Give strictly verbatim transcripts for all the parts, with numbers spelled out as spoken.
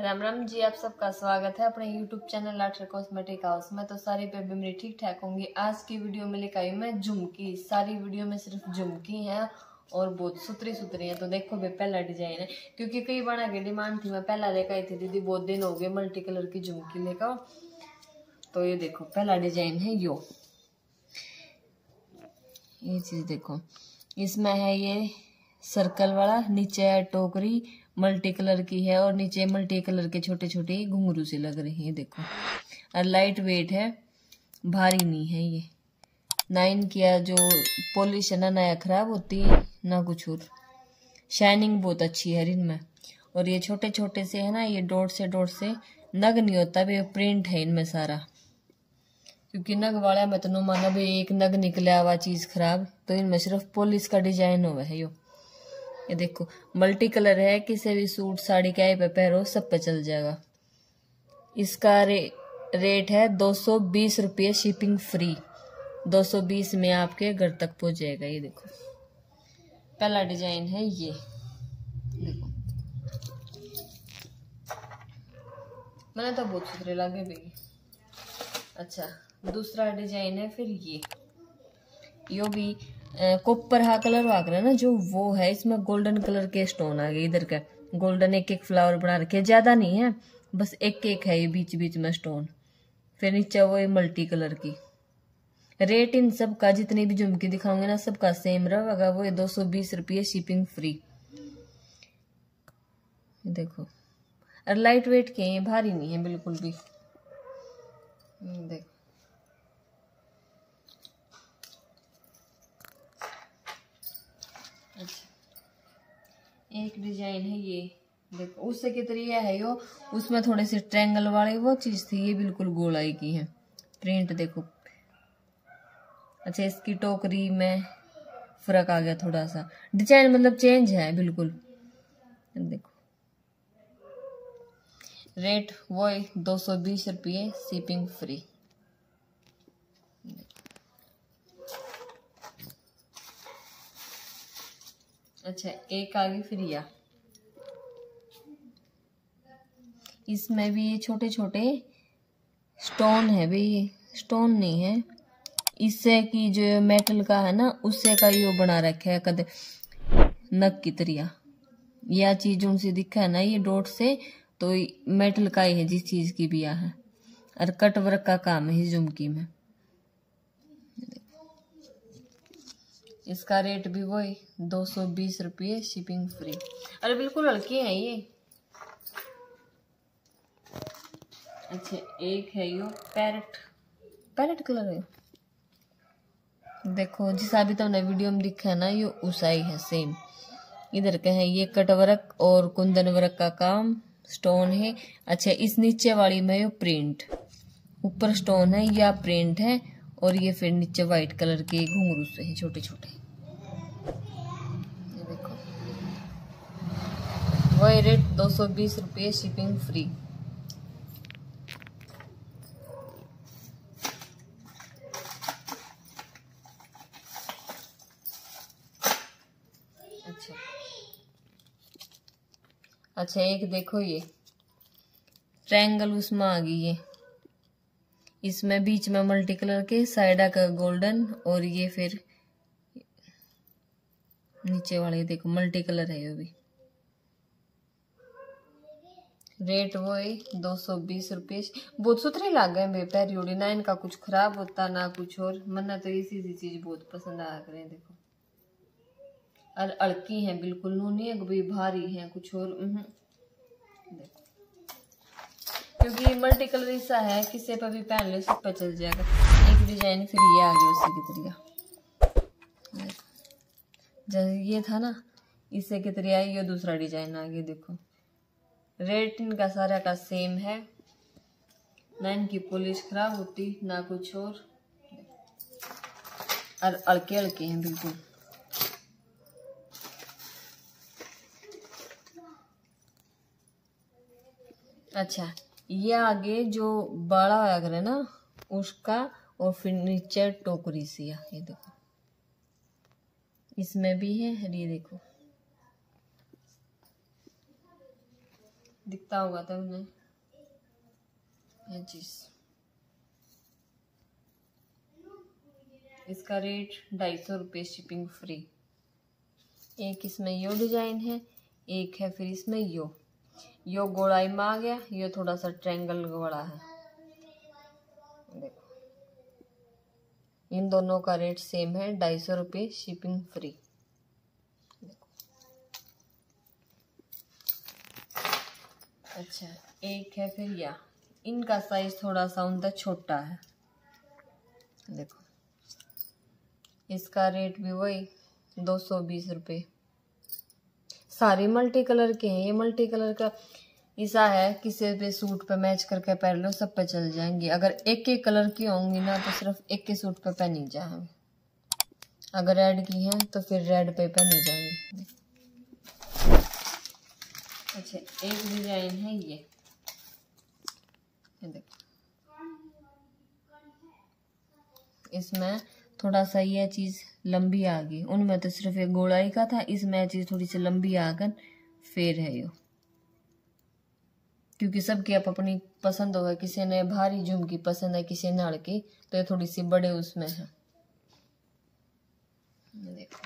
राम राम जी, आप सबका स्वागत है अपने YouTube channel Lathar cosmetic house में। तो सारी बेबी मेरी ठीक ठाक होंगी। आज की वीडियो में लेकर आई मैं झुमकी। सारी वीडियो में सिर्फ झुमकी हैं और बहुत सुथरी सुथरी हैं। तो देखो बे पहला डिजाइन है, क्योंकि कई बना की डिमांड थी। मैं पहला लेकर आई थी दीदी, बहुत दिन हो गए मल्टी कलर की झुमकी लेकर। तो ये देखो पहला डिजाइन है यो ये चीज देखो, इसमें है ये सर्कल वाला, नीचे है टोकरी मल्टी कलर की है और नीचे मल्टी कलर के छोटे छोटे घुंघरू से लग रहे हैं देखो। और लाइट वेट है, भारी नहीं है ये। नाइन किया जो पॉलिश है ना, नया खराब होती है ना कुछ और। शाइनिंग बहुत अच्छी है इनमें। और ये छोटे छोटे से है ना, ये डॉट से डॉट से नग नहीं होता भी, प्रिंट है इनमें सारा। क्योंकि नग वाला में तो माना भी एक नग निकला हुआ चीज खराब, तो इनमें सिर्फ पॉलिश का डिजाइन हुआ है यो। ये देखो मल्टी कलर है, किसी भी सूट साड़ी के पे पहनो सब पे चल जाएगा। इसका रे, रेट है दो सौ बीस रुपये, शिपिंग फ्री। दो सौ बीस में आपके घर तक पहुंच जाएगा। ये देखो पहला डिजाइन है ये देखो, मैंने तो बहुत सुथरे लगे भी। अच्छा दूसरा डिजाइन है फिर ये यो भी कॉपर हा कलर वाग रहा ना जो वो है। इसमें गोल्डन कलर के स्टोन आ गए इधर का, गोल्डन एक एक फ्लावर बना रखे, ज्यादा नहीं है, बस एक एक है ये बीच बीच में स्टोन। फिर नीचे वो मल्टी कलर की। रेट इन सब का जितनी भी झुमकी दिखाऊंगे ना सबका सेम रहेगा, वो दो सौ बीस रुपये, शिपिंग फ्री। देखो और लाइट वेट के हैं, भारी नहीं है बिल्कुल भी। देखो एक डिजाइन है ये देखो, उससे की तरह है यो, उसमें थोड़े से ट्रायंगल वाली वो चीज थी, ये बिल्कुल गोलाई की है। प्रिंट देखो। अच्छा इसकी टोकरी में फर्क आ गया थोड़ा सा, डिजाइन मतलब चेंज है बिल्कुल। देखो रेट वो दो सौ बीस रुपये, शिपिंग फ्री। अच्छा एक आगे फिर या इसमें भी छोटे छोटे स्टोन है भी, स्टोन नहीं है, इससे की जो मेटल का है ना उससे का यो बना रखा है कद नग की तरह। यह चीज उनसे दिखा है ना ये डॉट से, तो मेटल का ही है जिस चीज की भी है। और कट वर्क का काम है इस झुमकी में। इसका रेट भी वही दो सौ बीस रुपये, शिपिंग फ्री। अरे बिल्कुल हल्की है ये। अच्छा एक है यो पैरेट, पैरेट कलर है देखो, जिसा भी तुमने वीडियो में दिखा है ना ये उसा ही है सेम। इधर का है ये कट वर्क और कुंदन वर्क का काम, स्टोन है। अच्छा इस नीचे वाली में यो प्रिंट, ऊपर स्टोन है या प्रिंट है, और ये फिर नीचे व्हाइट कलर के घुंघरू से है छोटे छोटे। ये देखो वही रेट दो सौ बीस रुपये, शिपिंग फ्री। अच्छा अच्छा एक देखो ये ट्रायंगल उसमें आ गई है, इसमें बीच में मल्टी कलर के, साइड का गोल्डन, और ये फिर नीचे वाले देखो मल्टी कलर है ये भी। रेट वो है दो सौ बीस रुपये। बहुत सुथरे लग गए मेरे पैर योड़ी ना, इनका कुछ खराब होता ना कुछ और। मन्ना तो इसी सी चीज बहुत पसंद आ रहे हैं देखो। और अड़की है बिल्कुल, नूनी है भी भारी है कुछ और। देखो क्योंकि मल्टी कलर ऐसा है किसी पर भी पहन ले सब पे चल जाएगा। एक डिजाइन फिर ये आ गया उसी की तरह, जैसे ये था ना इससे की तरह ये दूसरा डिजाइन आ गया देखो। रेट इनका सारा का सेम है, ना इनकी पॉलिश खराब होती ना कुछ और। और अड़के अड़के हैं बिल्कुल। अच्छा ये आगे जो बड़ा अगर है ना उसका, और फिर नीचे टोकरी सी है ये देखो, इसमें भी है। ये देखो दिखता होगा तब उन्हें ये चीज। इसका रेट ढाई सौ रुपये शिपिंग फ्री। एक इसमें यो डिजाइन है, एक है फिर इसमें यो यो गोलाई में आ गया, यो थोड़ा सा ट्रायंगल वाला है। देखो इन दोनों का रेट सेम है, ढाई सौ रुपये शिपिंग फ्री। अच्छा एक है फिर या, इनका साइज थोड़ा सा उनका छोटा है। देखो इसका रेट भी वही दो सौ बीस रुपये। सारे मल्टी कलर के हैं। ये मल्टी कलर का ऐसा है किसी पे सूट पे मैच करके पहन लो, सब पे चल जाएंगी। अगर एक एक कलर की होंगी ना तो सिर्फ एक के सूट पे पहनी जाएंगी। अगर रेड की हैं तो फिर रेड पे पहनी जाएंगी। अच्छा एक डिजाइन है ये, ये देखो इसमें थोड़ा सा यह चीज लंबी आ गई। उनमें तो सिर्फ एक गोलाई का था, इसमें चीज थोड़ी सी लंबी आकर फेर है यो। क्योंकि सबकी आप अपनी पसंद होगा, किसी ने भारी झुमकी पसंद है, किसी ने हल्की, तो ये थोड़ी सी बड़े उसमें है। देखो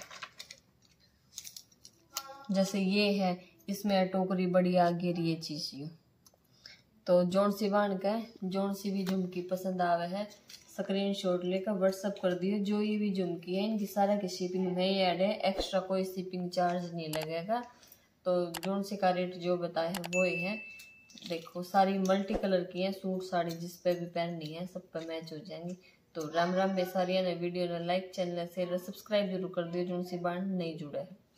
जैसे ये है, इसमें टोकरी बड़ी आ गई ये चीज यू। तो जोन सी बांध का जोन सी भी झुमकी पसंद आवे है, स्क्रीनशॉट लेकर व्हाट्सअप कर दियो। जो ये भी झुमकी है इनकी सारा की शिपिंग में ही ऐड है, एक्स्ट्रा कोई शिपिंग चार्ज नहीं लगेगा। तो जोन सी का रेट जो बताया है वो ही है। देखो सारी मल्टी कलर की है, सूट साड़ी जिस पे भी पहननी है सब पे मैच हो जाएंगी। तो राम राम बेसारिया ने वीडियो ने लाइक, चैनल शेयर सब्सक्राइब जरूर कर दियो जोन सी बांध नहीं जुड़ा है।